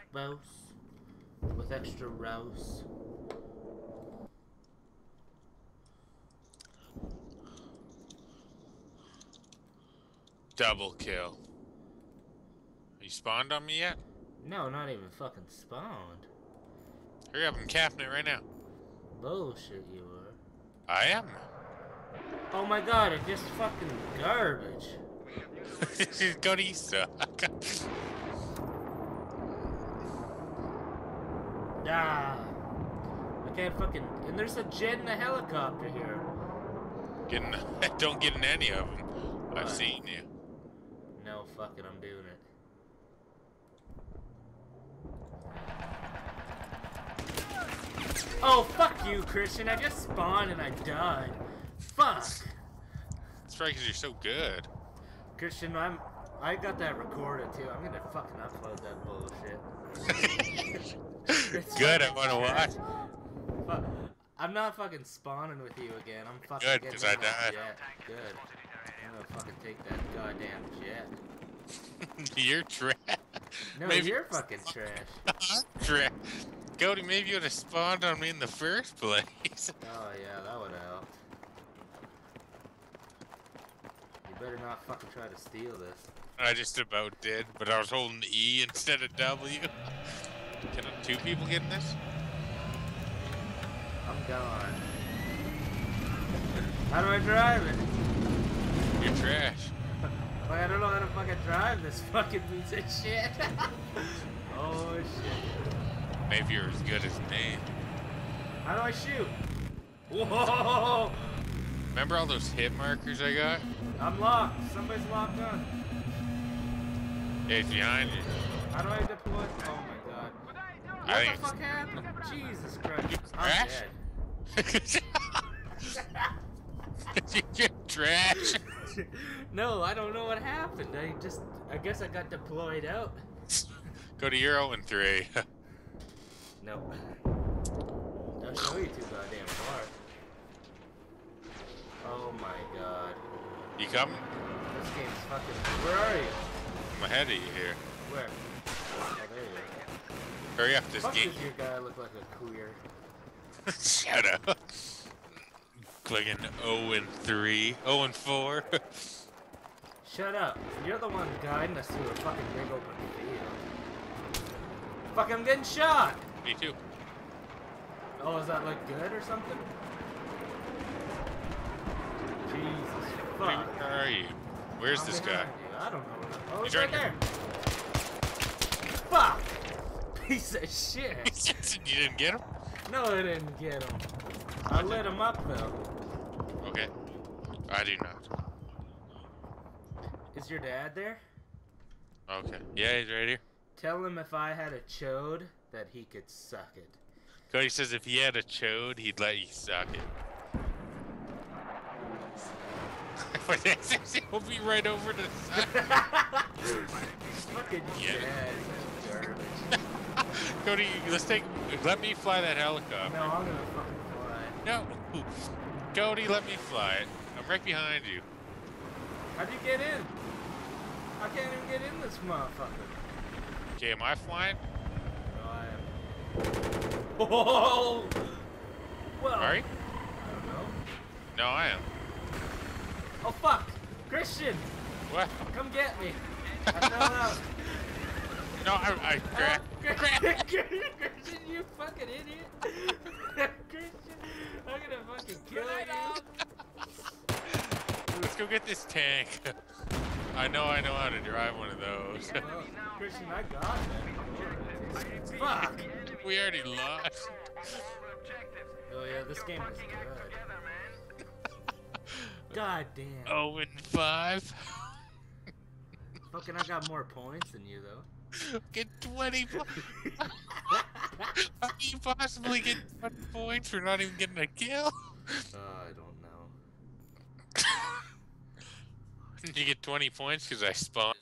boss with extra rouse. Double kill. You spawned on me yet? No, not even fucking spawned. Hurry up, I'm capping it right now. Bullshit you are. I am. Oh my god, it's just fucking garbage. Go to Easter. Ah. I can't fucking... And there's a jet and a helicopter here. Don't get in any of them. What? I've seen you. No, fuck it, I'm doing it. Oh, fuck you, Christian. I just spawned and I died. Fuck. That's right, because you're so good. Christian, I got that recorded too. I'm gonna fucking upload that bullshit. Good, I want to watch. Fuck. I'm not fucking spawning with you again. I'm fucking Good, getting 'cause I in that died. jet. Good. I'm gonna fucking take that goddamn jet. You're trash. No, Maybe you're fucking trash. trash. Cody, maybe you would have spawned on me in the first place. Oh yeah, that would have helped. You better not fucking try to steal this. I just about did, but I was holding E instead of W. Can two people get in this? I'm gone. How do I drive it? You're trash. Like, I don't know how to fucking drive this fucking piece of shit. Oh shit. Maybe you're as good as me. How do I shoot? Whoa! Remember all those hit markers I got? I'm locked. Somebody's locked on. Yeah, it's behind you. How do I deploy? Oh my god. What I the fuck happened? Jesus Christ. I'm Trash? dead. You're trash. No, I don't know what happened. I guess I got deployed out. Go to Euro and 3. No. Don't show you too goddamn far. Oh my god. You coming? This game's fucking... Where are you? I'm ahead of you here. Where? Oh, there you are. Hurry up, this Fuck game. does your guy look like a queer? Shut up. Clicking 0 and 3. 0 and 4. Shut up. You're the one guiding us through a fucking big open field. Fuck, I'm getting shot! Me too. Oh, is that like good or something? Jesus fuck. Where are you? Where's this guy? behind you. I don't know. Oh, He's he's right right there. Fuck! Piece of shit. You didn't get him? No, I didn't get him. I lit him up though. Okay. I do not. Is your dad there? Okay. Yeah, he's right here. Tell him if I had a chode that he could suck it. Cody says if he had a chode, he'd let you suck it. He'll be right over the side. Fucking dad. Garbage. Cody, let me fly that helicopter. No, I'm gonna fucking fly. No. Cody, let me fly it. I'm right behind you. How'd you get in? I can't even get in this motherfucker. Okay, am I flying? No, I am. Oh! Well, Are you? I don't know. No, I am. Oh fuck! Christian! What? Come get me! I fell out. No, I crashed. Christian, you fucking idiot! Christian, I'm gonna fucking kill you. Let's go get this tank. I know how to drive one of those. Well, Christian, I got that. Fuck! We already lost. Oh yeah, this game is good. God damn. 0 and 5. Fucking, I got more points than you though. Get 20 points. How can you possibly get 20 points for not even getting a kill? I don't know. You get 20 points because I spawned.